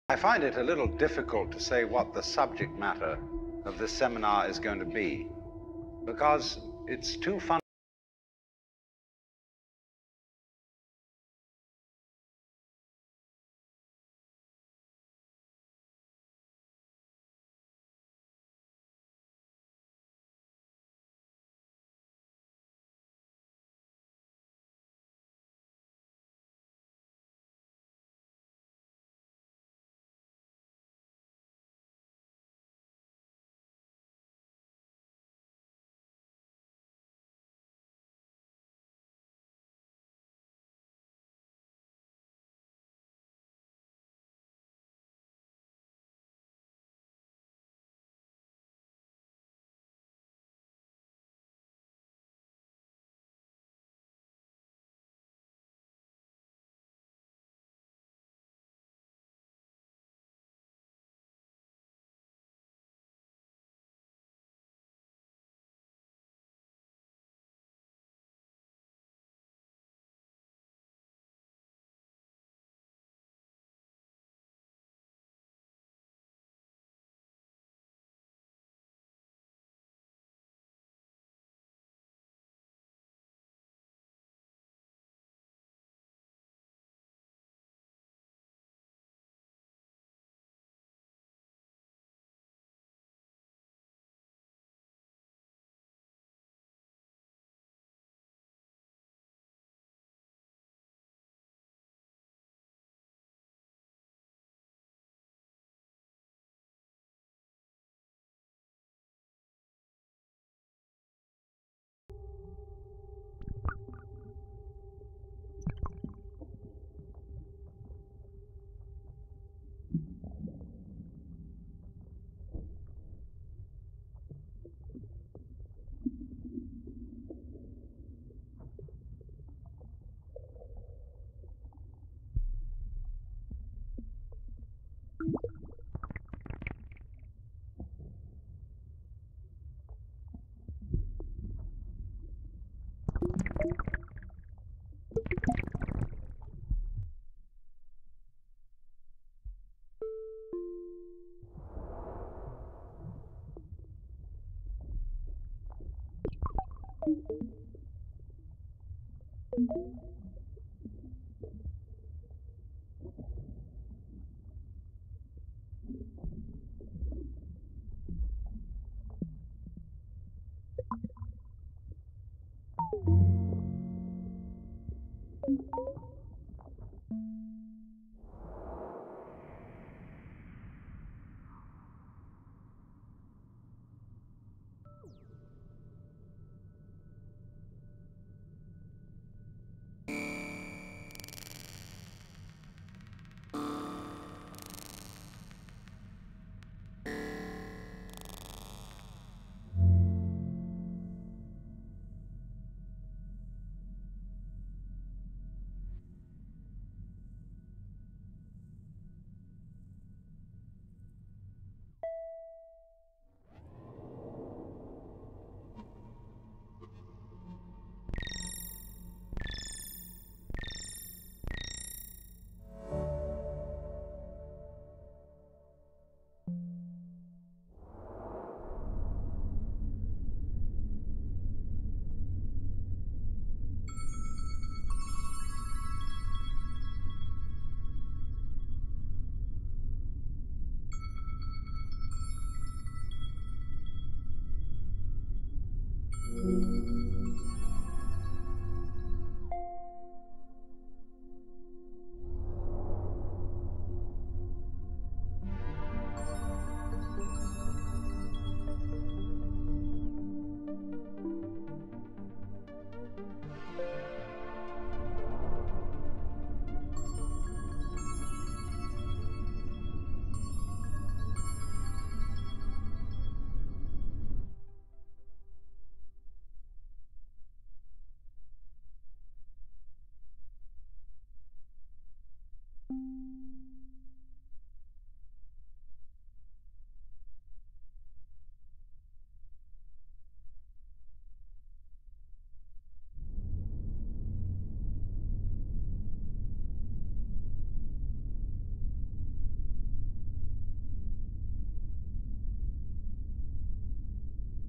I find it a little difficult to say what the subject matter of this seminar is going to be, because it's too fun.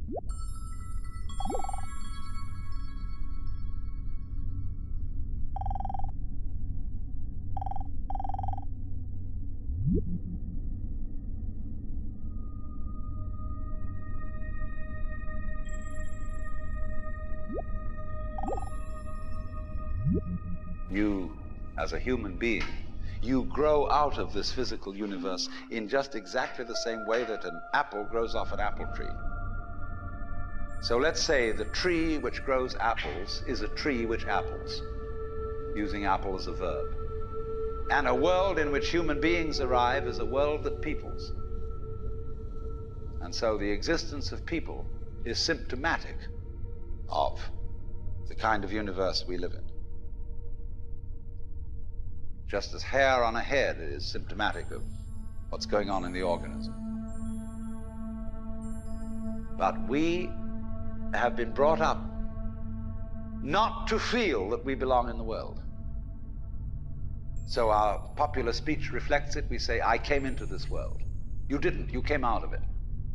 You, as a human being, you grow out of this physical universe in just exactly the same way that an apple grows off an apple tree. So let's say the tree which grows apples is a tree which apples, using apple as a verb. And a world in which human beings arrive is a world that peoples. And so the existence of people is symptomatic of the kind of universe we live in. Just as hair on a head is symptomatic of what's going on in the organism. But we have been brought up not to feel that we belong in the world. So our popular speech reflects it. We say, I came into this world. You didn't, you came out of it.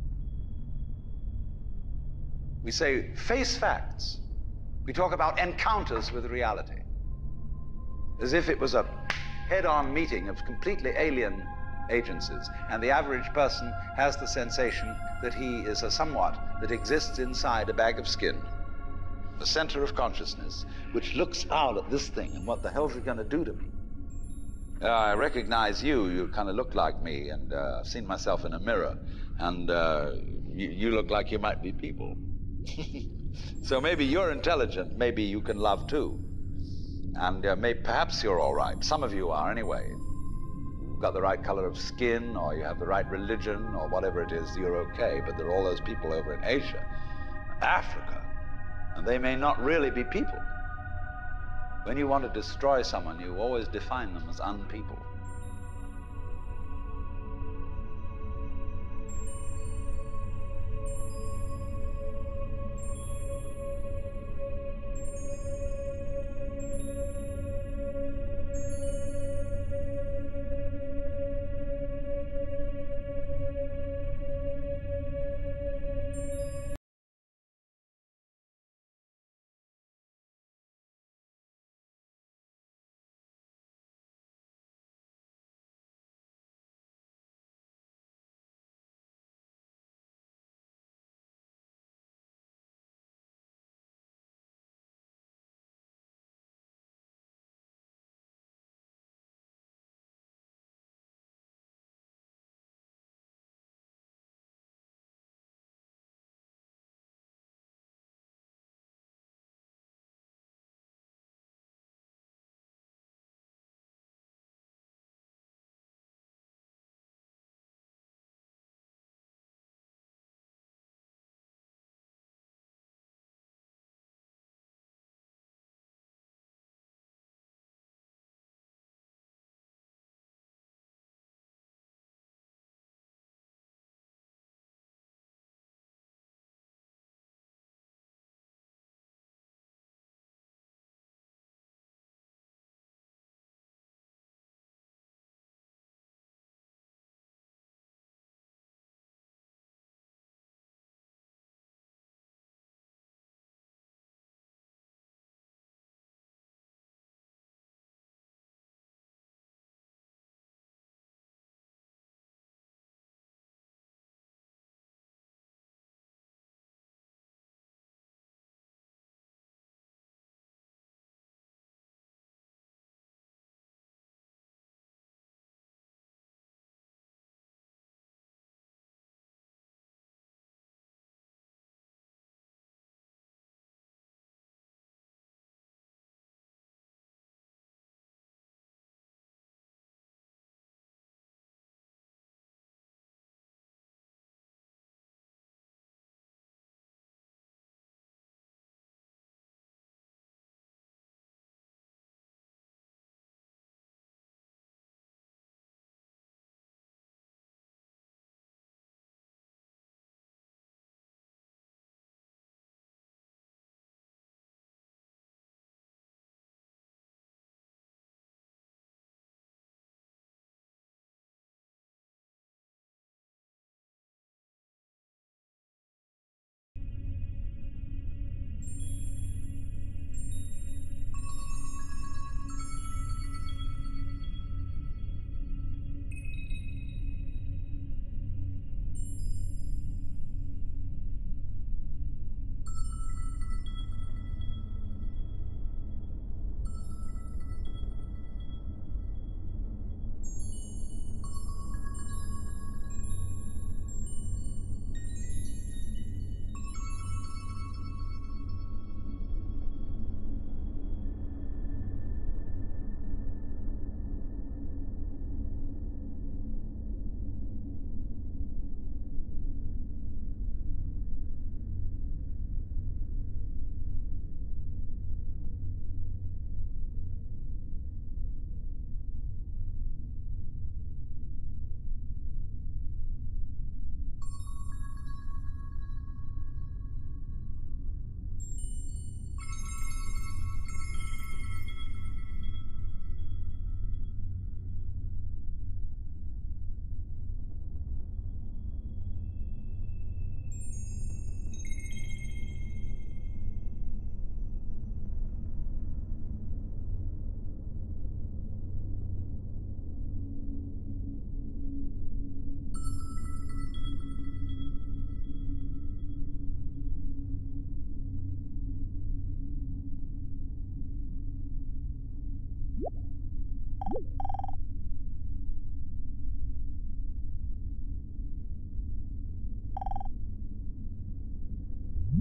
We say, face facts. We talk about encounters with reality, as if it was a head-on meeting of completely alien agencies, and the average person has the sensation that he is a somewhat that exists inside a bag of skin, the center of consciousness, which looks out at this thing, and what the hell's it going to do to me? I recognize you. You kind of look like me, and I've seen myself in a mirror, and you look like you might be people. So maybe you're intelligent, maybe you can love too. And perhaps you're all right. Some of you are anyway. You've got the right color of skin, or you have the right religion, or whatever it is, you're okay. But there are all those people over in Asia, Africa, and they may not really be people. When you want to destroy someone, you always define them as unpeople.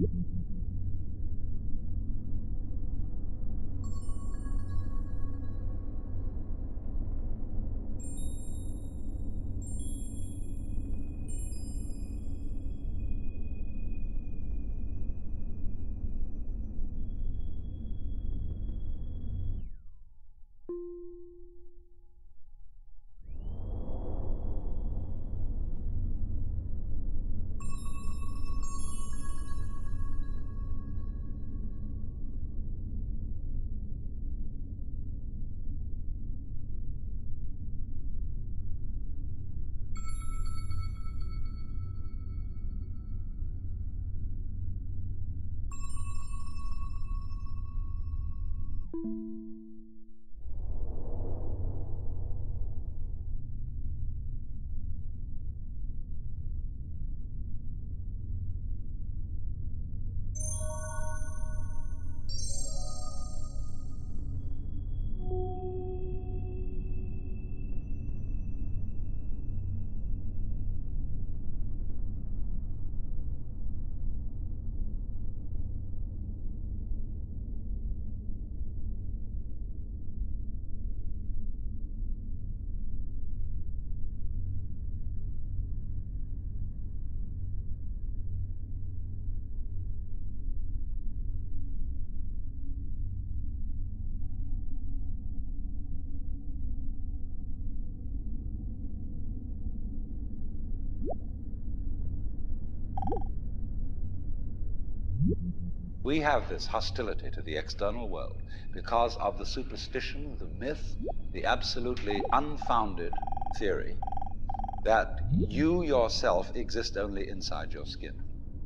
We have this hostility to the external world because of the superstition, the myth, the absolutely unfounded theory that you yourself exist only inside your skin.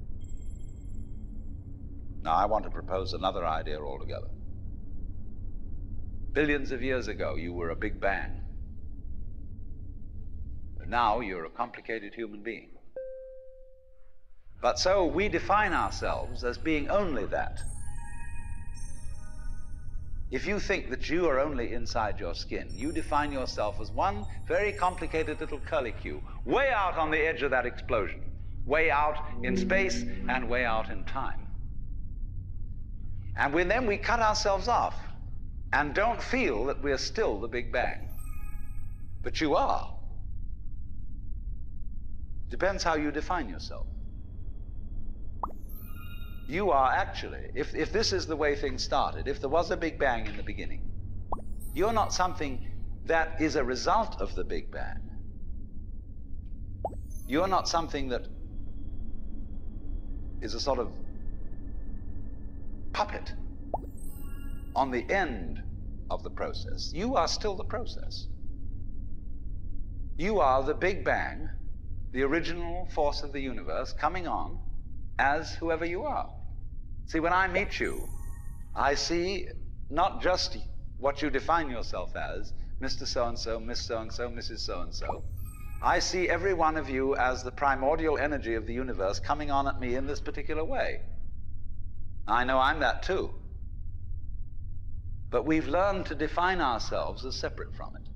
Now, I want to propose another idea altogether. Billions of years ago, you were a big bang. But now you're a complicated human being. But so we define ourselves as being only that. If you think that you are only inside your skin, you define yourself as one very complicated little curlicue, way out on the edge of that explosion, way out in space and way out in time. And then we cut ourselves off and don't feel that we're still the Big Bang. But you are. Depends how you define yourself. You are actually, if this is the way things started, if there was a Big Bang in the beginning, you're not something that is a result of the Big Bang. You're not something that is a sort of puppet on the end of the process. You are still the process. You are the Big Bang, the original force of the universe, coming on as whoever you are. See, when I meet you, I see not just what you define yourself as, Mr. So-and-so, Miss So-and-so, Mrs. So-and-so. I see every one of you as the primordial energy of the universe coming on at me in this particular way. I know I'm that too. But we've learned to define ourselves as separate from it.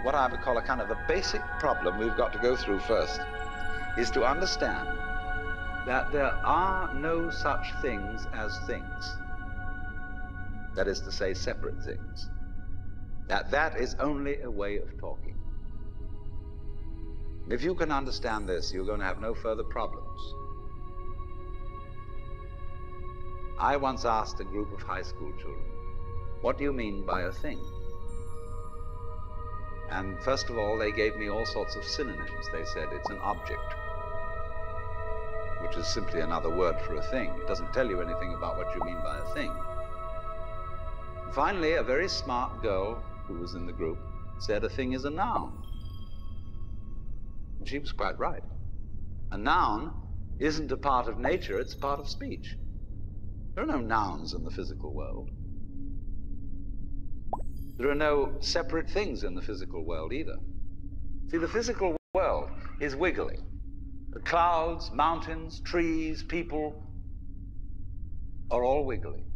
what I would call a kind of a basic problem we've got to go through first is to understand that there are no such things as things. That is to say, separate things. That is only a way of talking. If you can understand this, you're going to have no further problems. I once asked a group of high school children, what do you mean by a thing? And first of all, they gave me all sorts of synonyms. They said it's an object, which is simply another word for a thing. It doesn't tell you anything about what you mean by a thing. And finally, a very smart girl who was in the group said a thing is a noun. And she was quite right. A noun isn't a part of nature, it's a part of speech. There are no nouns in the physical world. There are no separate things in the physical world either. See, the physical world is wiggly. The clouds, mountains, trees, people are all wiggly.